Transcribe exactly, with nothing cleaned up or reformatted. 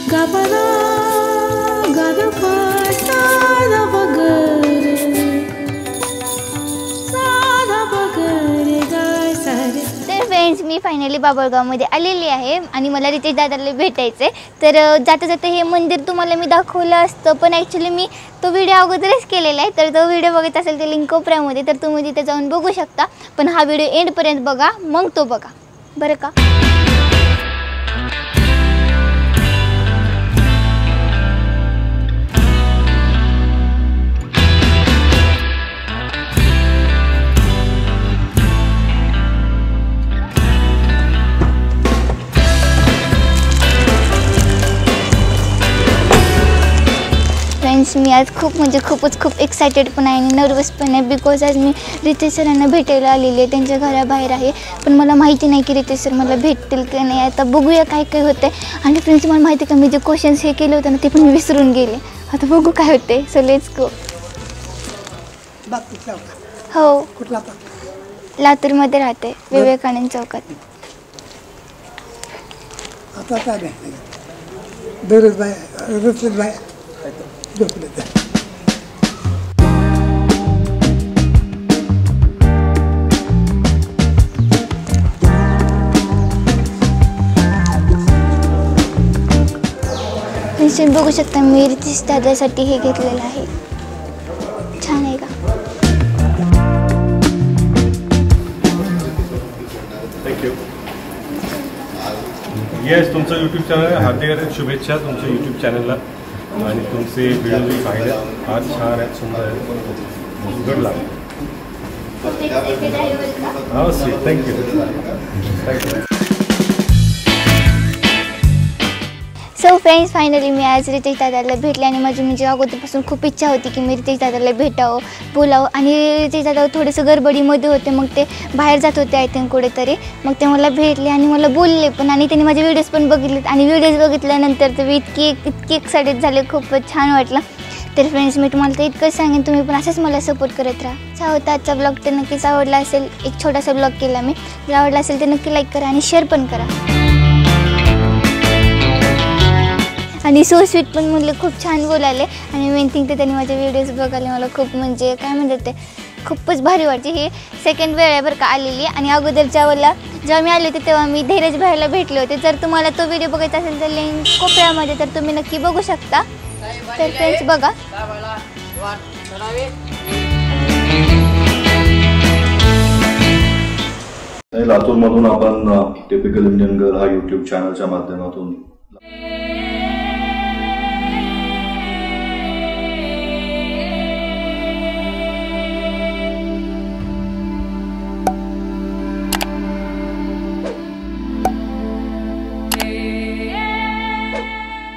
गपदा गदपा साधा बगर साधा बगर गाय सारे. तर फ्रेंड्स मी फायनली बाबळगावमध्ये आलेली आहे आणि मला रितेश दादाला भेटायचं आहे. तर जाता जाता हे मंदिर तुम्हाला मी दाखवलं असतं, पण ॲक्च्युली मी तो व्हिडिओ अगोदरच केलेला आहे. तर तो व्हिडिओ बघत असेल ते लिंक कोपऱ्यामध्ये, तर तुम्ही तिथे जाऊन बघू शकता. पण हा व्हिडिओ एंडपर्यंत बघा, मग तो बघा बरं का. फ्रेंड्स मी आज खूप म्हणजे खूपच खूप एक्सायटेड पण आहे आणि नर्वस पण आहे, बिकॉज आज मी रितेश सरांना भेटायला आलेली आहे. त्यांच्या घराबाहेर आहे, पण मला माहिती नाही की रितेश सर मला भेटतील की नाही. आता बघूया काय काय होतं आहे. आणि फ्रेंड्स मला माहिती का, मी जे क्वेश्चन्स हे केले होते ना ते पण मी विसरून गेले. आता बघू काय होते. So let's go. हो, कुठला लातूरमध्ये राहते, विवेकानंद चौकात. आता काय नाही दररोज बाय रोज बाय झोपले. तुम्ही बघू शकता मी रितेश दादासाठी हे घेतलेलं आहे. छान आहे का. थँक्यू. येस, तुमचं यूट्यूब चॅनल हार्दिक हार्दिक शुभेच्छा तुमच्या यूट्यूब चॅनलला. आणि तुमचे व्हिडिओ मी पाहिले, आज छान आहेत, सुंदर आहेत, गुड लागले. हो सी, thank you thank you. So friends finally मी आज रितेश दादाला भेटले आणि माझी म्हणजे अगोदरपासून खूप इच्छा होती की मी रितेश दादाला भेटावं, बोलावं. आणि रितेश दादा थोडंसं गडबडीमध्ये होते, मग ते बाहेर जात होते आय थिंक कुठेतरी. मग ते मला भेटले आणि मला बोलले पण, आणि त्यांनी माझे व्हिडिओज पण बघितलेत. आणि व्हिडिओज बघितल्यानंतर तर मी इतकी इतकी एक्सायटेड झाले, खूपच छान वाटलं. तर फ्रेंड्स मी तुम्हाला तर इतकंच सांगेन, तुम्ही पण असंच मला सपोर्ट करत राहा. असा होता आजचा ब्लॉग. तर नक्कीच आवडला असेल, एक छोटासा ब्लॉग केला मी. जर आवडला असेल तर नक्की लाईक करा आणि शेअर पण करा. आणि सो स्वीट पण म्हणले, खूप छान बोलायले. आणि मेन थिंग तर त्यांनी माझे व्हिडिओज बघायला मला खूप म्हणजे काय म्हणतात ते खूपच भारी वाटते. ही सेकंड वेळ आहे बरं का आलेली. आणि अगोदरच्या वेळेला जेव्हा मी आले होते तेव्हा मी धीरज भाईला भेटले होते. जर तुम्हाला तो व्हिडिओ बघायचा असेल तर लिंक कोपऱ्यामध्ये, तर तुम्ही नक्की बघू शकता. तर फ्रेंड्स बघा. लातूरमधून आपण टिपिकल इंडियन गर्ल हा यूट्यूब चॅनलच्या माध्यमातून